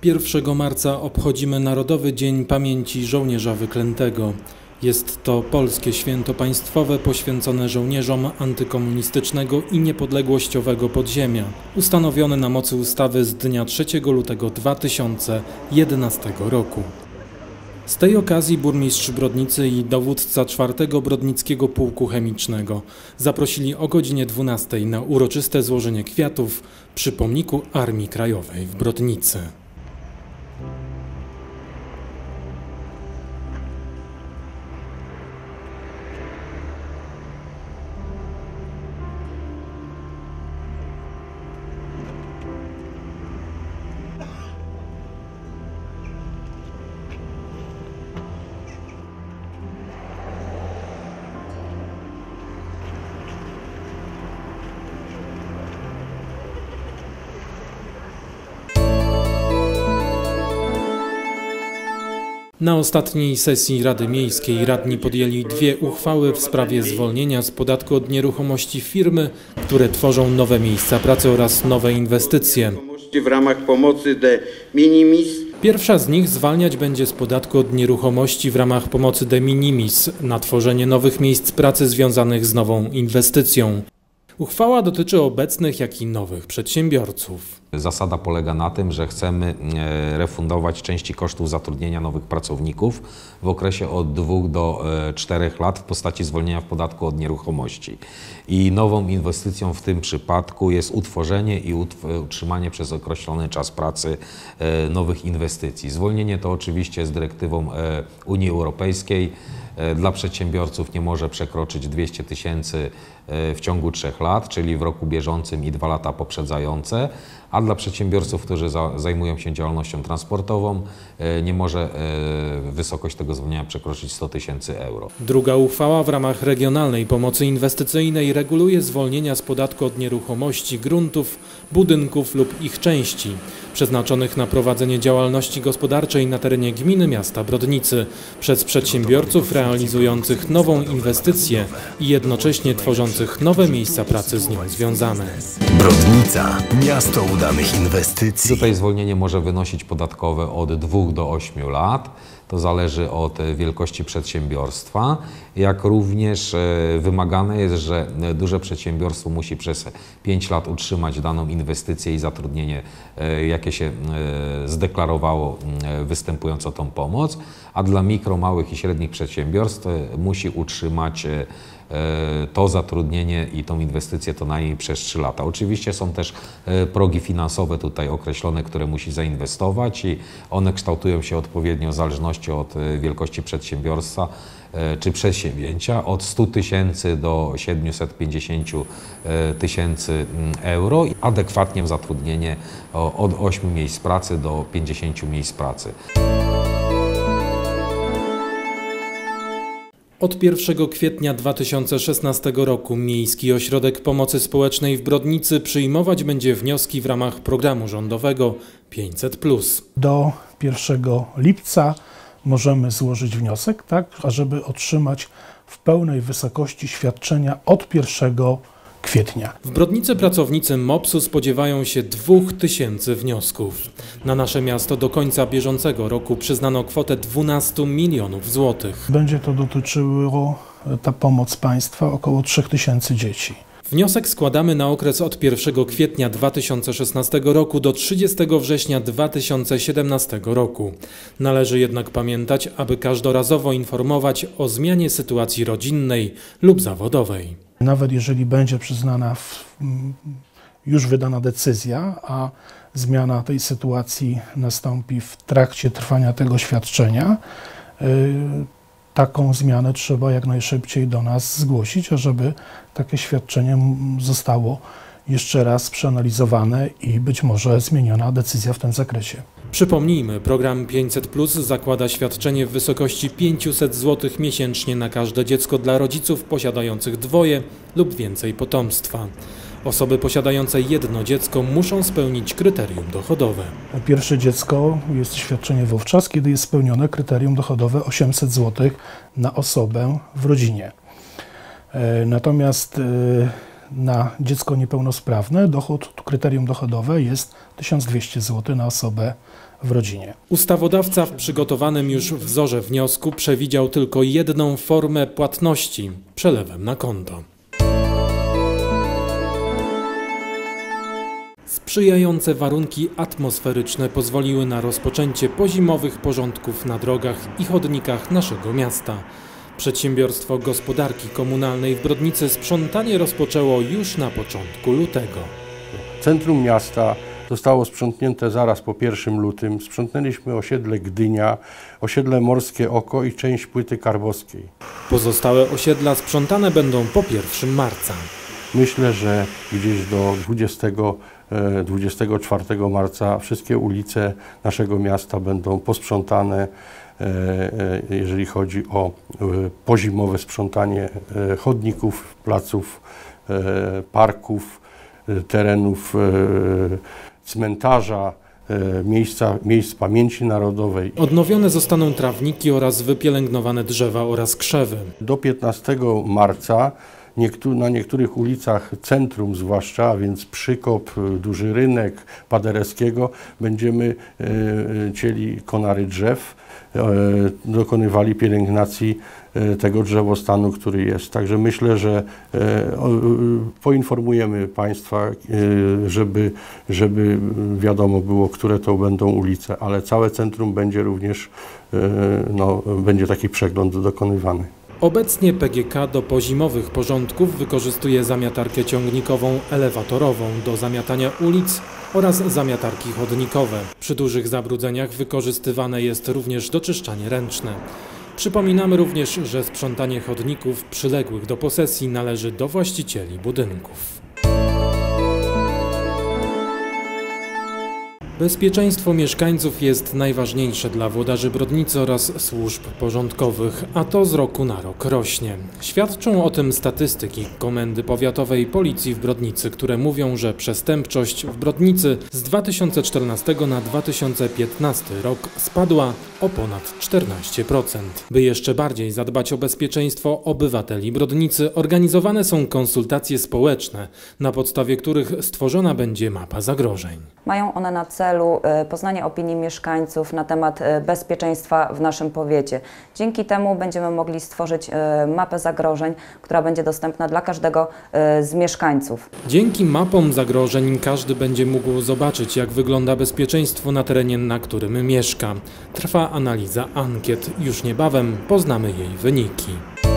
1 marca obchodzimy Narodowy Dzień Pamięci Żołnierza Wyklętego. Jest to polskie święto państwowe poświęcone żołnierzom antykomunistycznego i niepodległościowego podziemia, ustanowione na mocy ustawy z dnia 3 lutego 2011 roku. Z tej okazji burmistrz Brodnicy i dowódca 4. Brodnickiego Pułku Chemicznego zaprosili o godzinie 12 na uroczyste złożenie kwiatów przy pomniku Armii Krajowej w Brodnicy. Na ostatniej sesji Rady Miejskiej radni podjęli 2 uchwały w sprawie zwolnienia z podatku od nieruchomości firmy, które tworzą nowe miejsca pracy oraz nowe inwestycje. W ramach pomocy de minimis. Pierwsza z nich zwalniać będzie z podatku od nieruchomości w ramach pomocy de minimis na tworzenie nowych miejsc pracy związanych z nową inwestycją. Uchwała dotyczy obecnych, jak i nowych przedsiębiorców. Zasada polega na tym, że chcemy refundować części kosztów zatrudnienia nowych pracowników w okresie od 2 do 4 lat w postaci zwolnienia w podatku od nieruchomości. I nową inwestycją w tym przypadku jest utworzenie i utrzymanie przez określony czas pracy nowych inwestycji. Zwolnienie to oczywiście z dyrektywą Unii Europejskiej. Dla przedsiębiorców nie może przekroczyć 200 000 w ciągu 3 lat, czyli w roku bieżącym i 2 lata poprzedzające, a dla przedsiębiorców, którzy zajmują się działalnością transportową, nie może wysokość tego zwolnienia przekroczyć 100 000 euro. Druga uchwała w ramach regionalnej pomocy inwestycyjnej reguluje zwolnienia z podatku od nieruchomości gruntów, budynków lub ich części, przeznaczonych na prowadzenie działalności gospodarczej na terenie gminy miasta Brodnicy przez przedsiębiorców realizujących nową inwestycję i jednocześnie tworzących nowe miejsca pracy z nią związane. Brodnica, miasto udanych inwestycji. Tutaj zwolnienie może wynosić podatkowe od 2 do 8 lat. To zależy od wielkości przedsiębiorstwa, jak również wymagane jest, że duże przedsiębiorstwo musi przez 5 lat utrzymać daną inwestycję i zatrudnienie, jakie się zdeklarowało występując o tą pomoc, a dla mikro, małych i średnich przedsiębiorstw musi utrzymać to zatrudnienie i tą inwestycję to najmniej przez 3 lata. Oczywiście są też progi finansowe tutaj określone, które musi zainwestować i one kształtują się odpowiednio w zależności od wielkości przedsiębiorstwa czy przedsięwzięcia od 100 000 do 750 000 euro, adekwatnie w zatrudnienie od 8 miejsc pracy do 50 miejsc pracy. Od 1 kwietnia 2016 roku Miejski Ośrodek Pomocy Społecznej w Brodnicy przyjmować będzie wnioski w ramach programu rządowego 500+. Do 1 lipca możemy złożyć wniosek, tak, ażeby otrzymać w pełnej wysokości świadczenia od 1 kwietnia. W Brodnicy pracownicy MOPS-u spodziewają się 2000 wniosków. Na nasze miasto do końca bieżącego roku przyznano kwotę 12 milionów złotych. Będzie to dotyczyło, ta pomoc państwa, około 3000 dzieci. Wniosek składamy na okres od 1 kwietnia 2016 roku do 30 września 2017 roku. Należy jednak pamiętać, aby każdorazowo informować o zmianie sytuacji rodzinnej lub zawodowej. Nawet jeżeli będzie przyznana już wydana decyzja, a zmiana tej sytuacji nastąpi w trakcie trwania tego świadczenia, taką zmianę trzeba jak najszybciej do nas zgłosić, ażeby takie świadczenie zostało jeszcze raz przeanalizowane i być może zmieniona decyzja w tym zakresie. Przypomnijmy, program 500+ zakłada świadczenie w wysokości 500 zł miesięcznie na każde dziecko dla rodziców posiadających 2 lub więcej potomstwa. Osoby posiadające 1 dziecko muszą spełnić kryterium dochodowe. Pierwsze dziecko jest świadczenie wówczas, kiedy jest spełnione kryterium dochodowe 800 zł na osobę w rodzinie. Natomiast na dziecko niepełnosprawne kryterium dochodowe jest 1200 zł na osobę w rodzinie. Ustawodawca w przygotowanym już wzorze wniosku przewidział tylko jedną formę płatności – przelewem na konto. Sprzyjające warunki atmosferyczne pozwoliły na rozpoczęcie pozimowych porządków na drogach i chodnikach naszego miasta. Przedsiębiorstwo Gospodarki Komunalnej w Brodnicy sprzątanie rozpoczęło już na początku lutego. Centrum miasta zostało sprzątnięte zaraz po 1 lutym. Sprzątnęliśmy osiedle Gdynia, osiedle Morskie Oko i część Płyty Karbowskiej. Pozostałe osiedla sprzątane będą po 1 marca. Myślę, że gdzieś do 24 marca wszystkie ulice naszego miasta będą posprzątane, jeżeli chodzi o pozimowe sprzątanie chodników, placów, parków, terenów cmentarza, miejsc pamięci narodowej. Odnowione zostaną trawniki oraz wypielęgnowane drzewa oraz krzewy. Do 15 marca na niektórych ulicach centrum zwłaszcza, a więc Przykop, Duży Rynek, Paderewskiego, będziemy cięli konary drzew, dokonywali pielęgnacji tego drzewostanu, który jest. Także myślę, że poinformujemy Państwa, żeby wiadomo było, które to będą ulice, ale całe centrum będzie również, będzie taki przegląd dokonywany. Obecnie PGK do pozimowych porządków wykorzystuje zamiatarkę ciągnikową elewatorową do zamiatania ulic oraz zamiatarki chodnikowe. Przy dużych zabrudzeniach wykorzystywane jest również doczyszczanie ręczne. Przypominamy również, że sprzątanie chodników przyległych do posesji należy do właścicieli budynków. Bezpieczeństwo mieszkańców jest najważniejsze dla włodarzy Brodnicy oraz służb porządkowych, a to z roku na rok rośnie. Świadczą o tym statystyki Komendy Powiatowej Policji w Brodnicy, które mówią, że przestępczość w Brodnicy z 2014 na 2015 rok spadła o ponad 14%. By jeszcze bardziej zadbać o bezpieczeństwo obywateli Brodnicy, organizowane są konsultacje społeczne, na podstawie których stworzona będzie mapa zagrożeń. Mają one na celu poznanie opinii mieszkańców na temat bezpieczeństwa w naszym powiecie. Dzięki temu będziemy mogli stworzyć mapę zagrożeń, która będzie dostępna dla każdego z mieszkańców. Dzięki mapom zagrożeń każdy będzie mógł zobaczyć, jak wygląda bezpieczeństwo na terenie, na którym mieszka. Trwa analiza ankiet. Już niebawem poznamy jej wyniki.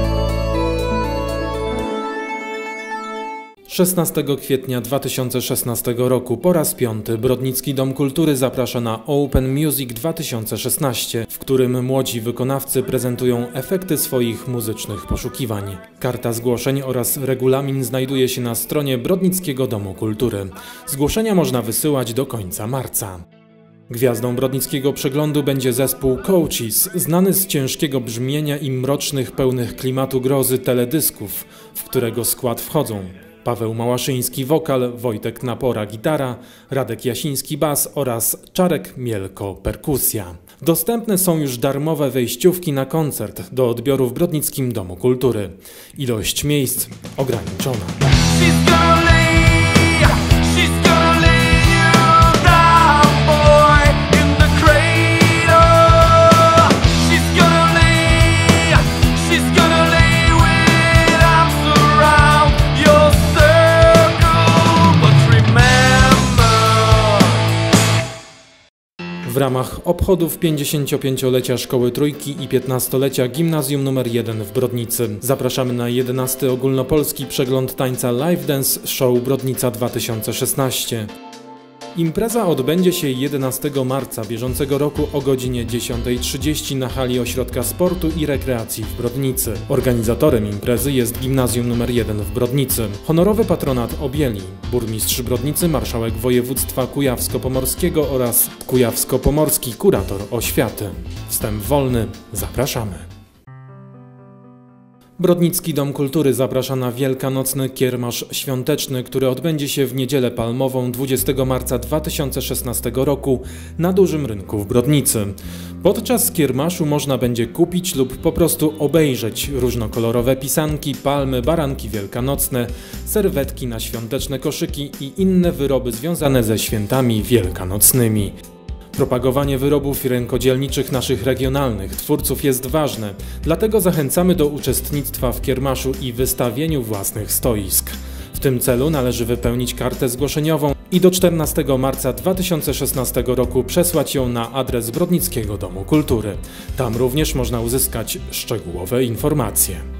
16 kwietnia 2016 roku po raz 5 Brodnicki Dom Kultury zaprasza na Open Music 2016, w którym młodzi wykonawcy prezentują efekty swoich muzycznych poszukiwań. Karta zgłoszeń oraz regulamin znajduje się na stronie Brodnickiego Domu Kultury. Zgłoszenia można wysyłać do końca marca. Gwiazdą brodnickiego przeglądu będzie zespół Coaches, znany z ciężkiego brzmienia i mrocznych, pełnych klimatu grozy teledysków, w którego skład wchodzą Paweł Małaszyński wokal, Wojtek Napora gitara, Radek Jasiński bas oraz Czarek Mielko perkusja. Dostępne są już darmowe wejściówki na koncert do odbioru w Brodnickim Domu Kultury. Ilość miejsc ograniczona. W ramach obchodów 55-lecia Szkoły Trójki i 15-lecia Gimnazjum nr 1 w Brodnicy zapraszamy na 11. ogólnopolski przegląd tańca Live Dance Show Brodnica 2016. Impreza odbędzie się 11 marca bieżącego roku o godzinie 10:30 na hali Ośrodka Sportu i Rekreacji w Brodnicy. Organizatorem imprezy jest Gimnazjum nr 1 w Brodnicy. Honorowy patronat objęli burmistrz Brodnicy, marszałek województwa kujawsko-pomorskiego oraz kujawsko-pomorski kurator oświaty. Wstęp wolny, zapraszamy. Brodnicki Dom Kultury zaprasza na wielkanocny kiermasz świąteczny, który odbędzie się w Niedzielę Palmową 20 marca 2016 roku na Dużym Rynku w Brodnicy. Podczas kiermaszu można będzie kupić lub po prostu obejrzeć różnokolorowe pisanki, palmy, baranki wielkanocne, serwetki na świąteczne koszyki i inne wyroby związane ze świętami wielkanocnymi. Propagowanie wyrobów rękodzielniczych naszych regionalnych twórców jest ważne, dlatego zachęcamy do uczestnictwa w kiermaszu i wystawieniu własnych stoisk. W tym celu należy wypełnić kartę zgłoszeniową i do 14 marca 2016 roku przesłać ją na adres Brodnickiego Domu Kultury. Tam również można uzyskać szczegółowe informacje.